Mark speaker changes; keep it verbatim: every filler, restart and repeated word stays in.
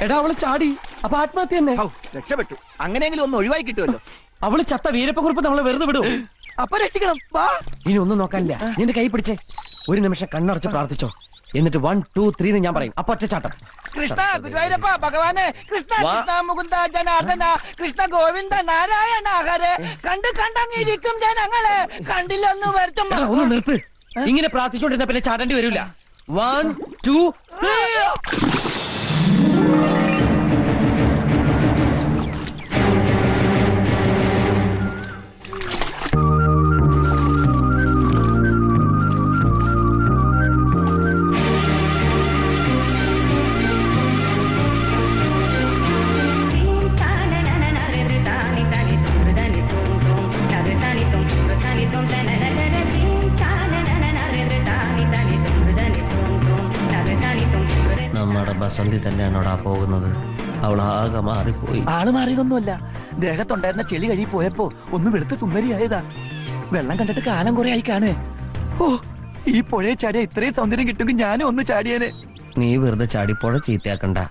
Speaker 1: എടാ അവള് ചാടി, അപ്പൊ ആത്മഹത്യ തന്നെ.
Speaker 2: രക്ഷപ്പെട്ടു. അങ്ങനെയെങ്കിലും ഒന്ന് ഒഴിവായി കിട്ടുമല്ലോ.
Speaker 1: അവള് ചത്ത വീരപ്പക്കുറിപ്പ് നമ്മളെ വെറുതെ വിടും.
Speaker 2: അപ്പൊ രക്ഷിക്കണം. വാ.
Speaker 1: ഇനി ഒന്നും നോക്കാനില്ല. നിന്റെ കൈ പിടിച്ചേ, ഒരു നിമിഷം കണ്ണടച്ച് പ്രാർത്ഥിച്ചോ. എന്നിട്ട് വൺ ടു ത്രീ എന്ന് ഞാൻ പറയും, അപ്പൊ ഒറ്റച്ചാട്ടം.
Speaker 2: കൃഷ്ണ ഗുരുവായൂരപ്പ ഭഗവാനെ, കൃഷ്ണ കൃഷ്ണ മുകുന്ദ ജനാർദ്ദന, കൃഷ്ണ ഗോവിന്ദ നാരായണ ഹരേ. കണ്ട് കണ്ടങ്ങിരിക്കും ജനങ്ങളെ, കണ്ടില്ലെന്ന് വരുത്തും.
Speaker 1: ഒന്ന് നിർത്ത്. ഇങ്ങനെ പ്രാർത്ഥിച്ചുകൊണ്ടിരുന്ന പിന്നെ ചാടേണ്ടി വരില്ല. One two three. നമ്മുടെ ബസന്തി തന്നെയാണോടാ പോകുന്നത്? അവൾ ആകെ മാറിപ്പോയി.
Speaker 2: ആള് മാറിയതൊന്നുമല്ല, ദേഹത്തുണ്ടായിരുന്ന ചെളി കഴി പോയപ്പോ ഒന്ന് വെളുത്ത് സുന്ദരിയായതാ. വെള്ളം കണ്ടിട്ട് കാലം കുറെ ആയി കാണുവേ. ഓ, ഈ പുഴയെ ചാടിയ ഇത്രയും സൗന്ദര്യം കിട്ടുമെങ്കിൽ ഞാനും ഒന്ന് ചാടിയേനെ.
Speaker 1: നീ വെറുതെ ചാടിപ്പോഴ ചീത്തയാക്കണ്ട.